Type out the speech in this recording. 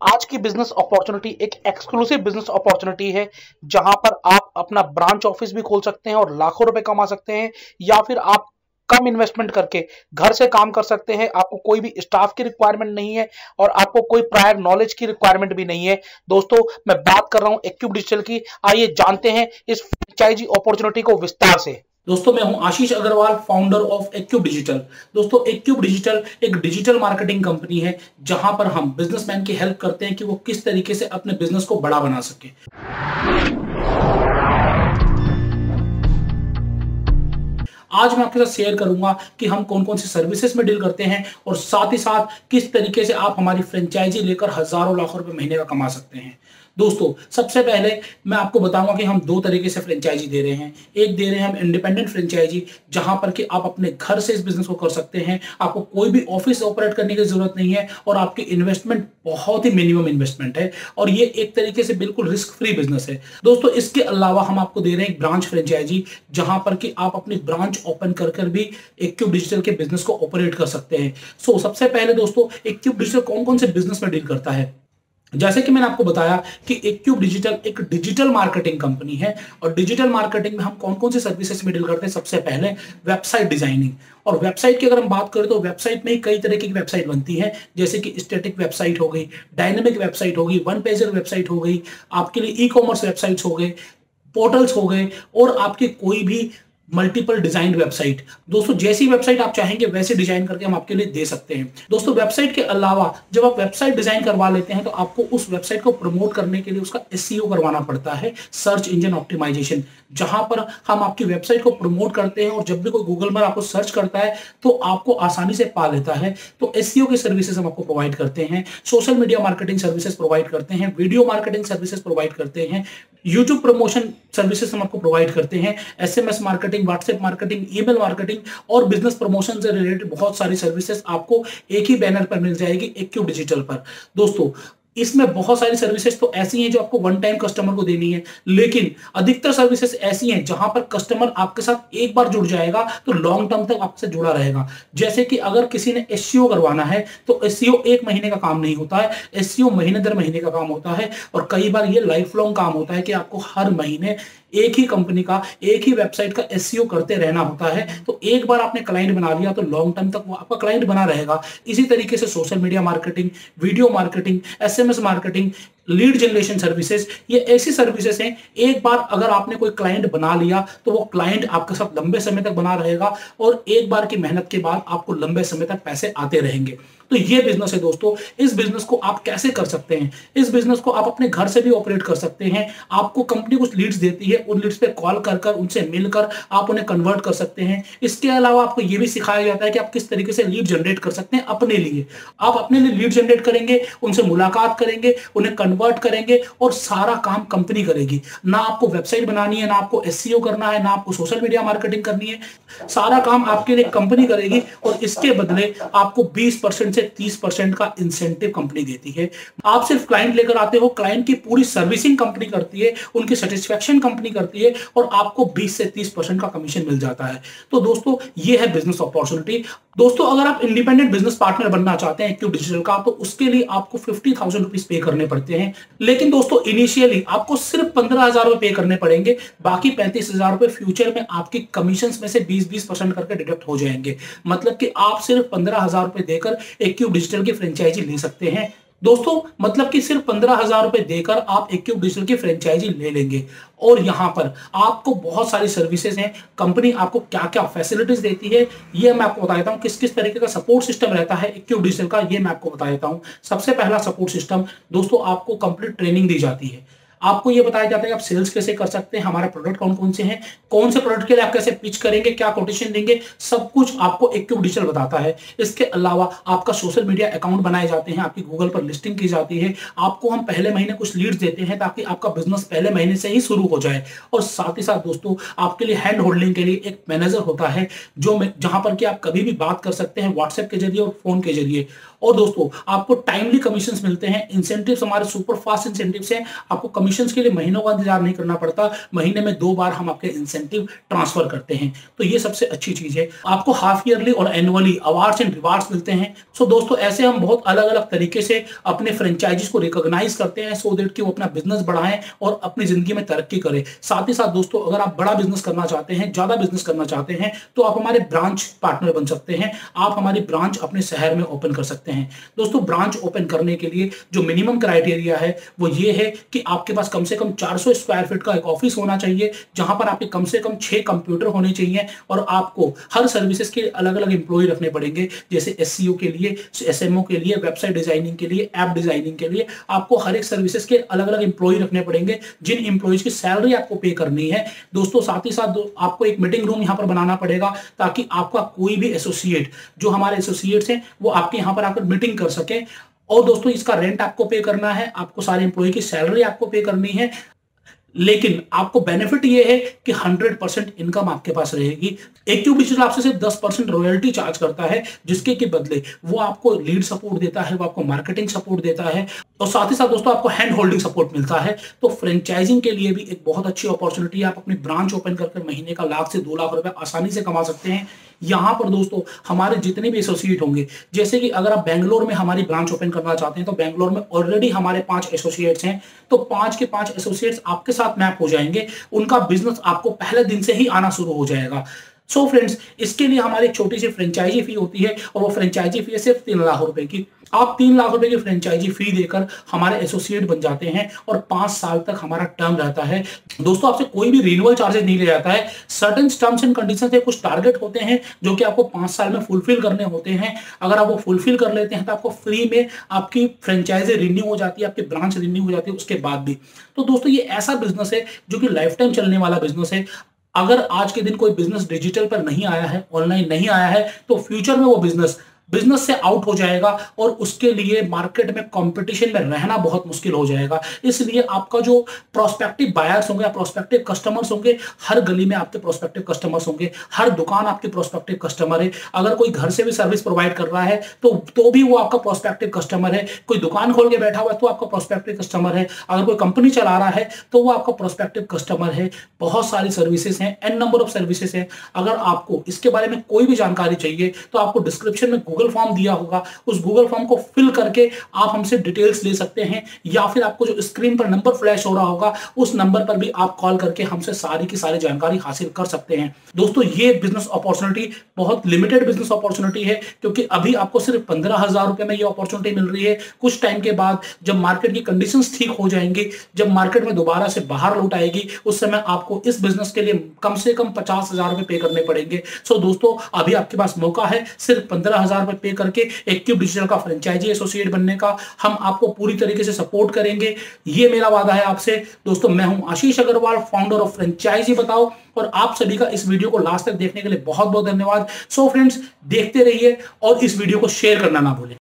आज की business opportunity एक एक्सक्लूसिव बिजनेस अपॉर्चुनिटी है जहां पर आप अपना ब्रांच ऑफिस भी खोल सकते हैं और लाखों रुपए कमा सकते हैं, या फिर आप कम इन्वेस्टमेंट करके घर से काम कर सकते हैं। आपको कोई भी स्टाफ की रिक्वायरमेंट नहीं है और आपको कोई प्रायर नॉलेज की रिक्वायरमेंट भी नहीं है। दोस्तों, मैं बात कर रहा हूं एक्यूब डिजिटल की। आइए जानते हैं इस फ्रेंचाइजी अपॉर्चुनिटी को विस्तार से। दोस्तों, मैं हूं Ashish Agarwal, founder of Acube digital. दोस्तों, एक्यूब डिजिटल एक डिजिटल मार्केटिंग कंपनी है जहां पर हम बिजनेसमैन की हेल्प करते हैं कि वो किस तरीके से अपने बिजनेस को बड़ा बना सके। आज मैं आपके साथ शेयर करूंगा कि हम कौन कौन सी सर्विसेज में डील करते हैं और साथ ही साथ किस तरीके से आप हमारी फ्रेंचाइजी लेकर हजारों लाखों रुपए महीने का कमा सकते हैं। दोस्तों, सबसे पहले मैं आपको बताऊंगा कि हम दो तरीके से फ्रेंचाइजी दे रहे हैं। एक दे रहे हैं हम इंडिपेंडेंट फ्रेंचाइजी, जहां पर कि आप अपने घर से इस बिजनेस को कर सकते हैं। आपको कोई भी ऑफिस ऑपरेट करने की जरूरत नहीं है और आपकी इन्वेस्टमेंट बहुत ही मिनिमम इन्वेस्टमेंट है और ये एक तरीके से बिल्कुल रिस्क फ्री बिजनेस है। दोस्तों, इसके अलावा हम आपको दे रहे हैं एक ब्रांच फ्रेंचाइजी, जहां पर कि आप अपनी ब्रांच ओपन कर भी एक्यूब डिजिटल के बिजनेस को ऑपरेट कर सकते हैं। सबसे पहले दोस्तों, एक्यूब डिजिटल कौन कौन से बिजनेस में डील करता है। जैसे कि मैंने आपको बताया कि एक्यूब डिजिटल एक डिजिटल मार्केटिंग कंपनी है और डिजिटल मार्केटिंग में हम कौन कौन से सर्विसेज में डील करते हैं। सबसे पहले वेबसाइट डिजाइनिंग, और वेबसाइट की अगर हम बात करें तो वेबसाइट में ही कई तरह की वेबसाइट बनती है, जैसे कि स्टैटिक वेबसाइट हो गई, डायनेमिक वेबसाइट होगी, वन पेजर वेबसाइट हो गई, आपके लिए ई कॉमर्स वेबसाइट्स हो गए, पोर्टल्स हो गए, और आपके कोई भी मल्टीपल डिजाइन वेबसाइट। दोस्तों, जैसी वेबसाइट आप चाहेंगे वैसे डिजाइन करके हम आपके लिए दे सकते हैं। दोस्तों, वेबसाइट के अलावा जब आप वेबसाइट डिजाइन करवा लेते हैं तो आपको उस वेबसाइट को प्रमोट करने के लिए उसका एसईओ करवाना पड़ता है, सर्च इंजन ऑप्टिमाइजेशन, जहां पर हम आपकी वेबसाइट को प्रमोट करते हैं और जब भी कोई गूगल पर आपको सर्च करता है तो आपको आसानी से पा लेता है। तो एसईओ की सर्विसेज हम आपको प्रोवाइड करते हैं, social media marketing services provide करते हैं, वीडियो मार्केटिंग सर्विसेज प्रोवाइड करते हैं, यूट्यूब प्रमोशन सर्विसेज हम आपको प्रोवाइड करते हैं, SMS marketing, WhatsApp marketing, email marketing और बिजनेस प्रमोशन से रिलेटेड बहुत सारी सर्विसेज आपको एक ही बैनर पर मिल जाएगी एक्यूब डिजिटल पर। दोस्तों, इसमें बहुत सारी सर्विसेज तो ऐसी हैं जो आपको वन टाइम कस्टमर को देनी है, लेकिन अधिकतर सर्विसेज ऐसी हैं जहां पर कस्टमर आपके साथ एक बार जुड़ जाएगा तो लॉन्ग टर्म तक आपसे जुड़ा रहेगा। जैसे कि अगर किसी ने एसईओ करवाना है तो एसईओ एक महीने का काम नहीं होता है, एसईओ महीने दर महीने का काम होता है और कई बार ये लाइफ लॉन्ग काम होता है कि आपको हर महीने एक ही कंपनी का, एक ही वेबसाइट का एसईओ करते रहना होता है। तो एक बार आपने क्लाइंट बना लिया तो लॉन्ग टर्म तक वो आपका क्लाइंट बना रहेगा। इसी तरीके से social media marketing, video marketing, SMS marketing, lead generation services, ये ऐसी सर्विसेज हैं, एक बार अगर आपने कोई क्लाइंट बना लिया तो वो क्लाइंट आपके साथ लंबे समय तक बना रहेगा और एक बार की मेहनत के बाद आपको लंबे समय तक पैसे आते रहेंगे। तो ये बिजनेस है दोस्तों। इस बिजनेस को आप कैसे कर सकते हैं? इस बिजनेस को आप अपने घर से भी ऑपरेट कर सकते हैं। आपको कंपनी कुछ लीड्स देती है, उन लीड्स पे कॉल कर उनसे मिलकर आप उन्हें कन्वर्ट कर सकते हैं। इसके अलावा आपको यह भी सिखाया जाता है कि आप किस तरीके से लीड जनरेट कर सकते हैं अपने लिए। आप अपने लिए लीड जनरेट करेंगे, उनसे मुलाकात करेंगे, उन्हें कन्वर्ट करेंगे और सारा काम कंपनी करेगी। ना आपको वेबसाइट बनानी है, ना आपको एसईओ करना है, ना आपको सोशल मीडिया मार्केटिंग करनी है, सारा काम आपके लिए कंपनी करेगी और इसके बदले आपको 20% से 30% का इंसेंटिव कंपनी देती है। आप सिर्फ क्लाइंट लेकर आते हो, क्लाइंट की पूरी सर्विसिंग कंपनी करती है, उनकी सेटिस्फेक्शन कंपनी करती है और आपको 20 से 30% का कमीशन मिल जाता है। तो दोस्तों, ये है बिजनेस अपॉर्चुनिटी। दोस्तों, अगर आप इंडिपेंडेंट बिजनेस पार्टनर बनना चाहते हैं एक्यूब डिजिटल का, तो उसके लिए आपको 50,000 रुपीज पे करने पड़ते हैं। लेकिन दोस्तों, इनिशियली आपको सिर्फ 15,000 रुपए पे करने पड़ेंगे, बाकी 35,000 रुपए फ्यूचर में आपकी कमीशन में से 20% करके डिडक्ट हो जाएंगे। मतलब कि आप सिर्फ 15,000 रुपए देकर एक्यूब डिजिटल की फ्रेंचाइजी ले सकते हैं। दोस्तों, मतलब कि सिर्फ 15,000 रुपए देकर आप एक्यूब डिजिटल की फ्रेंचाइजी ले लेंगे और यहां पर आपको बहुत सारी सर्विसेज हैं। कंपनी आपको क्या क्या फैसिलिटीज देती है ये मैं आपको बता देता हूं। किस किस तरीके का सपोर्ट सिस्टम रहता है एक्यूब डिजिटल का, ये मैं आपको बता देता हूं। सबसे पहला सपोर्ट सिस्टम दोस्तों, आपको कंप्लीट ट्रेनिंग दी जाती है। आपको ये बताया जाता है कि आप सेल्स कैसे कर सकते हैं, हमारे प्रोडक्ट कौन कौन से हैं, कौन से प्रोडक्ट के लिए आप कैसे पिच करेंगे, क्या कोटेशन देंगे, सब कुछ आपको एक्यूब डिजिटल बताता है। इसके अलावा आपका सोशल मीडिया अकाउंट बनाए जाते हैं, आपकी गूगल पर लिस्टिंग की जाती है, आपको हम पहले महीने कुछ लीड्स देते हैं ताकि आपका बिजनेस पहले महीने से ही शुरू हो जाए। और साथ ही साथ दोस्तों, आपके लिए हैंड होल्डिंग के लिए एक मैनेजर होता है जहां पर कि आप कभी भी बात कर सकते हैं व्हाट्सएप के जरिए और फोन के जरिए। और दोस्तों आपको टाइमली कमीशंस मिलते हैं, इंसेंटिव्स हमारे सुपर फास्ट इंसेंटिव्स हैं, आपको कमीशंस के लिए महीनों का इंतजार नहीं करना पड़ता, महीने में 2 बार हम आपके इंसेंटिव ट्रांसफर करते हैं। तो ये सबसे अच्छी चीज है। आपको हाफ ईयरली और एनुअली अवार्ड्स एंड रिवार्ड्स मिलते हैं। सो दोस्तों ऐसे हम बहुत अलग अलग तरीके से अपने फ्रेंचाइजीज को रिकॉग्नाइज करते हैं सो दैट कि वो अपना बिजनेस बढ़ाएं और अपनी जिंदगी में तरक्की करें। साथ ही साथ दोस्तों अगर आप बड़ा बिजनेस करना चाहते हैं, ज्यादा बिजनेस करना चाहते हैं, तो आप हमारे ब्रांच पार्टनर बन सकते हैं। आप हमारी ब्रांच अपने शहर में ओपन कर सकते हैं। दोस्तों ब्रांच ओपन करने के लिए जो मिनिमम क्राइटेरिया है वो ये है कि आपके पास कम से कम 400 स्क्वायर फीट का एक ऑफिस होना चाहिए, जहां पर आपके कम से कम 6 कंप्यूटर होने चाहिए और आपको हर सर्विसेज के अलग अलग एम्प्लॉय रखने पड़ेंगे। जैसे एससीओ के लिए, एसएमओ के लिए, वेबसाइट डिजाइनिंग के लिए, ऐप डिजाइनिंग के लिए आपको हर एक सर्विसेज के अलग अलग एम्प्लॉय रखने पड़ेंगे, जिन एम्प्लॉयज की सैलरी आपको पे करनी है। दोस्तों साथ ही साथ आपको एक मीटिंग रूम यहां पर बनाना पड़ेगा ताकि आपका कोई भी एसोसिएट, जो हमारे एसोसिएट्स हैं, वो आपके यहां पर आकर मीटिंग कर सके। और दोस्तों इसका रेंट आपको पे करना है, आपको सारे एम्प्लॉय की सैलरी आपको पे करनी है, लेकिन आपको बेनिफिट ये है कि 100% इनकम आपके पास रहेगी। एक्टिव डिजिटल आपसे सिर्फ 10% रॉयल्टी चार्ज करता है, जिसके के बदले वो आपको लीड सपोर्ट देता है, वो आपको मार्केटिंग सपोर्ट देता है और साथ ही साथ दोस्तों आपको हैंड होल्डिंग सपोर्ट मिलता है। तो फ्रेंचाइजिंग के लिए भी एक बहुत अच्छी अपॉर्चुनिटी है। आप अपनी ब्रांच ओपन करके महीने का 1 लाख से 2 लाख रुपए आसानी से कमा सकते हैं। यहां पर दोस्तों हमारे जितने भी एसोसिएट होंगे, जैसे कि अगर आप बेंगलोर में हमारी ब्रांच ओपन करना चाहते हैं तो बेंगलोर में ऑलरेडी हमारे 5 एसोसिएट्स हैं, तो 5 के 5 एसोसिएट्स आपके साथ मैप हो जाएंगे। उनका बिजनेस आपको पहले दिन से ही आना शुरू हो जाएगा। सो फ्रेंड्स, इसके लिए हमारी एक छोटी सी फ्रेंचाइजी फी होती है और वो फ्रेंचाइजी फी है सिर्फ 3 लाख रुपए की। आप 3 लाख रुपए की फ्रेंचाइजी फी देकर हमारे एसोसिएट बन जाते हैं और 5 साल तक हमारा टर्म रहता है। दोस्तों आपसे कोई भी रिन्यूअल चार्जेस नहीं ले जाता है। सर्टेन टर्म्स एंड कंडीशन से कुछ टारगेट होते हैं जो कि आपको 5 साल में फुलफिल करने होते हैं। अगर आप वो फुलफिल कर लेते हैं तो आपको फ्री में आपकी फ्रेंचाइजी रिन्यू हो जाती है, आपकी ब्रांच रिन्यू हो जाती है उसके बाद भी। तो दोस्तों ये ऐसा बिजनेस है जो कि लाइफ टाइम चलने वाला बिजनेस है। अगर आज के दिन कोई बिजनेस डिजिटल पर नहीं आया है, ऑनलाइन नहीं आया है, तो फ्यूचर में वो बिजनेस से आउट हो जाएगा और उसके लिए मार्केट में कंपटीशन में रहना बहुत मुश्किल हो जाएगा। इसलिए आपका जो प्रोस्पेक्टिव बायर्स होंगे या प्रोस्पेक्टिव कस्टमर्स होंगे, हर गली में आपके प्रोस्पेक्टिव कस्टमर्स होंगे, हर दुकान आपके प्रोस्पेक्टिव कस्टमर है। अगर कोई घर से भी सर्विस प्रोवाइड कर रहा है तो भी वो आपका प्रोस्पेक्टिव कस्टमर है। कोई दुकान खोल के बैठा हुआ है तो आपका प्रोस्पेक्टिव कस्टमर है। अगर कोई कंपनी चला रहा है तो वो आपका प्रोस्पेक्टिव कस्टमर है। बहुत सारी सर्विसेज हैं, एन नंबर ऑफ सर्विसेज हैं। अगर आपको इसके बारे में कोई भी जानकारी चाहिए तो आपको डिस्क्रिप्शन में गूगल फॉर्म दिया होगा, उस गूगल फॉर्म को फिल करके आप हमसे डिटेल्स ले सकते हैं, या फिर आपको जो स्क्रीन पर नंबर फ्लैश हो रहा होगा उस नंबर पर भी आप कॉल करके हमसे सारी की सारी जानकारी हासिल कर सकते हैं। दोस्तों ये बिजनेस अपॉर्चुनिटी बहुत लिमिटेड बिजनेस अपॉर्चुनिटी है, क्योंकि अभी आपको सिर्फ 15,000 रुपए में ये अपॉर्चुनिटी मिल रही है। कुछ टाइम के बाद जब मार्केट की कंडीशंस ठीक हो जाएंगी, जब मार्केट में दोबारा से बाहर लौट आएगी, उस समय आपको इस बिजनेस के लिए कम से कम 50,000 रुपए पे करने पड़ेंगे। सो दोस्तों अभी आपके पास मौका है सिर्फ 15,000 रुपए पे करके एक्टिव डिजिटल का फ्रेंचाइजी एसोसिएट बनने का। हम आपको पूरी तरीके से सपोर्ट करेंगे, ये मेरा वादा है आपसे। दोस्तों मैं हूं Ashish Agarwal, founder of franchisee बताओ, और आप सभी का इस वीडियो को लास्ट तक देखने के लिए बहुत बहुत धन्यवाद। सो फ्रेंड्स देखते रहिए और इस वीडियो को शेयर करना ना भूलें।